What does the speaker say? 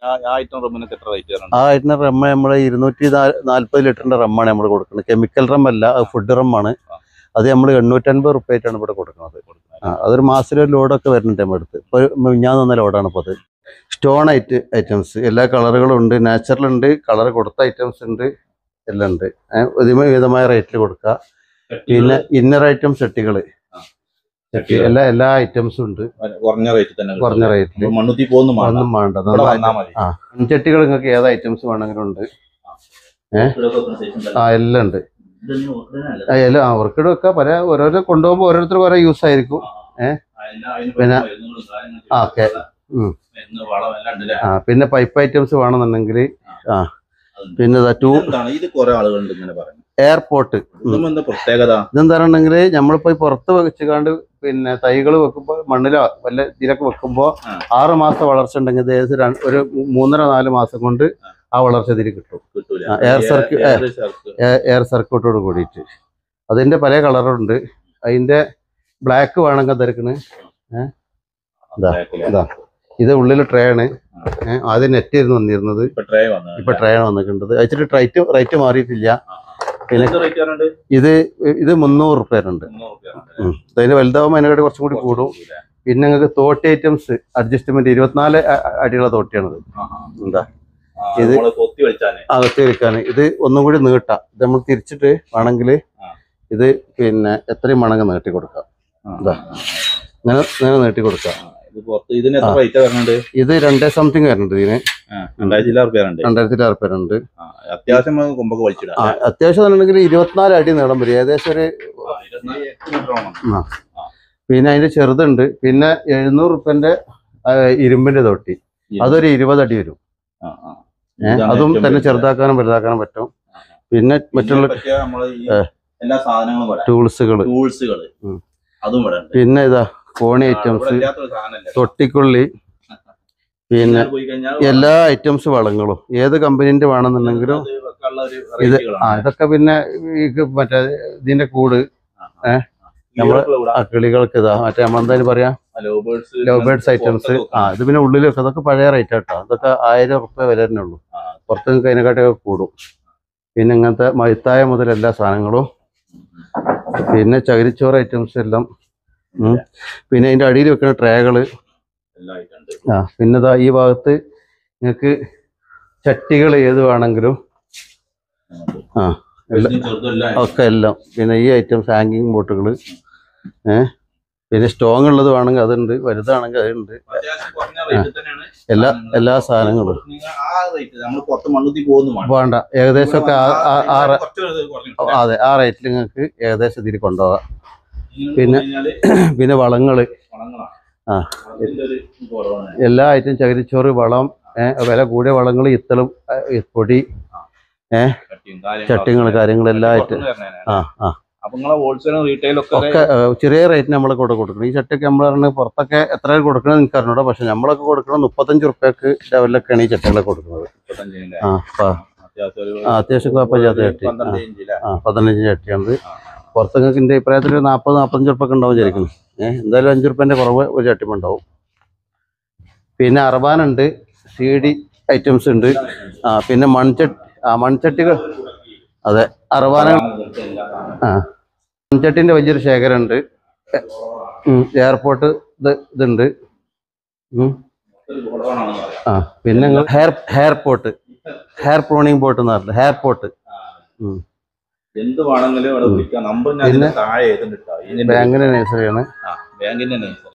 ആ ഐറ്റം റമ്മ നമ്മള് 240 ലിറ്ററിന്റെ റമ്മാണ് നമ്മൾ കൊടുക്കുന്നത്. കെമിക്കൽ റമ്മല്ല, അത് ഫുഡ് റമ്മാണ്. അത് നമ്മൾ 850 റുപ്യായിട്ടാണ് ഇവിടെ കൊടുക്കുന്നത്. അതൊരു മാസത്തിലൊരു ലോഡൊക്കെ വരുന്നുണ്ട് നമ്മുടെ അടുത്ത്. ഇപ്പോൾ ഞാൻ തന്ന ലോഡാണ് ഇപ്പോൾ അത്. സ്റ്റോൺ ഐറ്റംസ് എല്ലാ കളറുകളും ഉണ്ട്. നാച്ചുറൽ ഉണ്ട്, കളർ കൊടുത്ത ഐറ്റംസ് ഉണ്ട്, എല്ലാം ഉണ്ട്. വിധമായ റേറ്റിൽ കൊടുക്കുക. പിന്നെ ഇന്നർ ഐറ്റം സെട്ടികൾ എല്ലാ ഐറ്റംസും ഉണ്ട് കുറഞ്ഞ റേറ്റിൽ. ഒന്നും വേണ്ട. മൺചട്ടികൾ നിങ്ങൾക്ക് ഏത് ഐറ്റംസ് വേണമെങ്കിലും ഉണ്ട്. എല്ലാം ഉണ്ട്. എല്ലാം ഓർക്കിഡ് വെക്കാം. ഓരോരോ കൊണ്ടുപോകുമ്പോൾ ഓരോരുത്തർക്ക് ഓരോ യൂസ് ആയിരിക്കും. പിന്നെ ഓക്കെ. പിന്നെ പൈപ്പ് ഐറ്റംസ് വേണമെന്നുണ്ടെങ്കിൽ പിന്നെ എയർപോർട്ട് ഇതെന്താണെന്നുണ്ടെങ്കിൽ നമ്മളിപ്പോ പുറത്ത് വെച്ചുകാണ്ട് പിന്നെ തൈകൾ വെക്കുമ്പോൾ മണ്ണിലോ വല്ല ഇതിലൊക്കെ വെക്കുമ്പോൾ 6 മാസം വളർച്ച ഉണ്ടെങ്കിൽ ഏകദേശം ഒരു 3-4 മാസം കൊണ്ട് ആ വളർച്ച ഇതിൽ കിട്ടും. എയർ സർക്യൂട്ടോട് കൂടിയിട്ട്. അതിന്റെ പല കളറുണ്ട്. അതിന്റെ ബ്ലാക്ക് വേണമെങ്കിൽ തിരക്കണ്. ഇത് ഉള്ളിൽ ട്രേ ആണ്. ആദ്യം നെറ്റ് ആയിരുന്നു വന്നിരുന്നത്, ഇപ്പൊ ട്രേ ആണ് വന്നിട്ടുണ്ടത്. അയച്ചിട്ട് റേറ്റ് മാറിയിട്ടില്ല. പിന്നെ ഇത് 300 റുപ്യുണ്ട്. അതിന് വലുതാവുമ്പോൾ അതിനെക്കാട്ടി കുറച്ചും കൂടി കൂടും. പിന്നെ നിങ്ങൾക്ക് തോട്ടി ഐറ്റംസ് അഡ്ജസ്റ്റ്മെന്റ് 24 അടിയുള്ള തോട്ടിയാണത്. എന്താ ഇത് അകത്തി വെക്കാൻ ഇത് ഒന്നും കൂടി നീട്ടാം. ഇത് നമ്മൾ തിരിച്ചിട്ട് വേണമെങ്കിൽ ഇത് പിന്നെ എത്രയും വേണമെങ്കിൽ നീട്ടി കൊടുക്കാം. എന്താ ഇങ്ങനെ നീട്ടി കൊടുക്കാം. ഇത് 2 സംതിങ് വരുന്നുണ്ട്. ഇതിന് 2000 റുപ്യ ഉണ്ട്. അത്യാവശ്യം എന്നുണ്ടെങ്കിൽ 24 അടി നീളം വരും. ഏകദേശം ഒരു പിന്നെ അതിന്റെ ചെറുതുണ്ട്. പിന്നെ 700 റുപ്യന്റെ ഇരുമ്പിന്റെ തൊട്ടി, അതൊരു 20 അടി വരും. അതും തന്നെ ചെറുതാക്കാനും വലുതാക്കാനും പറ്റും. പിന്നെ മറ്റുള്ള ടൂൾസുകൾ പിന്നെ ഇതാ കോണി ഐറ്റംസ്, തൊട്ടിക്കുള്ളി, പിന്നെ എല്ലാ ഐറ്റംസ് വളങ്ങളും ഏത് കമ്പനീന്റെ വേണമെന്നുണ്ടെങ്കിലും ഇത് ഇതൊക്കെ. പിന്നെ മറ്റേ ഇതിന്റെ കൂട് നമ്മള് കിളികൾക്ക് ഇതാ മറ്റേ നമ്മളെന്തായാലും പറയാ ലവ് ബേർഡ്സ് ഐറ്റംസ്. ഇത് പിന്നെ ഉള്ളിലൊക്കെ അതൊക്കെ പഴയ റേറ്റ് ആട്ടോ. അതൊക്കെ 1000 റുപ്യ വില തന്നെ ഉള്ളൂ. പുറത്ത് നിങ്ങൾക്ക് അതിനെക്കാട്ടൊക്കെ കൂടും. പിന്നെ ഇങ്ങനത്തെ മഴുത്തായ മുതൽ എല്ലാ സാധനങ്ങളും. പിന്നെ ചകിരിച്ചോറ് ഐറ്റംസ് എല്ലാം. പിന്നെ അതിന്റെ അടിയിൽ വെക്കുന്ന ട്രേകള്. പിന്നെ ഇതാ ഈ ഭാഗത്ത് നിങ്ങൾക്ക് ചട്ടികൾ ഏത് വേണമെങ്കിലും ഒക്കെ എല്ലാം. പിന്നെ ഈ ഐറ്റംസ് ഹാങ്ങിങ് ബോട്ടുകൾ. പിന്നെ സ്ട്രോങ് ഉള്ളത് വേണമെങ്കിൽ അതുണ്ട്, വലുതാണെങ്കിൽ അതുണ്ട്. എല്ലാ സാധനങ്ങളും വേണ്ട. ഏകദേശം ഒക്കെ അതെ ആ റേറ്റിൽ നിങ്ങൾക്ക് ഏകദേശം ഇതിൽ കൊണ്ടുപോകാം. പിന്നെ വളങ്ങള് എല്ലാ ഐറ്റം ചകിരിച്ചോറ് വളം, വില കൂടിയ വളങ്ങൾ, ഇത്തളും പൊടി, ചട്ടിങ്ങൾ, കാര്യങ്ങളെല്ലാം ആയിട്ട് ഒക്കെ ചെറിയ റേറ്റിന് നമ്മളെ കൂടെ കൊടുക്കണം. ഈ ചട്ടിയൊക്കെ നമ്മൾ പറഞ്ഞ പുറത്തൊക്കെ എത്ര കൊടുക്കണമെന്ന് എനിക്ക് അറിഞ്ഞൂടാ. പക്ഷെ നമ്മളൊക്കെ കൊടുക്കണം 35 റുപ്യക്ക് ലെവലിലൊക്കെയാണ് ഈ ചട്ടികളെ കൊടുക്കുന്നത്. അത്യാവശ്യം കുഴപ്പമില്ലാത്ത ചട്ടി. 15 ചട്ടിയാണത്. പുറത്തൊക്കെ എൻ്റെ അഭിപ്രായത്തിൽ 40-45 റുപ്യൊക്കെ ഉണ്ടാവും വിചാരിക്കുന്നു. എന്തായാലും 5 റുപ്യൻ്റെ കുറവ് ഒരു ചട്ടിമ ഉണ്ടാവും. പിന്നെ അർബാനുണ്ട്, CD ഐറ്റംസ് ഉണ്ട്. പിന്നെ മൺചട്ടികൾ. അതെ, അർബാന മൺചട്ടിന്റെ വലിയൊരു ശേഖരമുണ്ട്. എയർപോർട്ട് ഇതുണ്ട്. പിന്നെ hair pot, hair pruning pot എന്ന് പറഞ്ഞിട്ട് ഹെയർ പോട്ട്. പിന്നെ ബാങ്കിന്റെ നഴ്സറിയാണ്.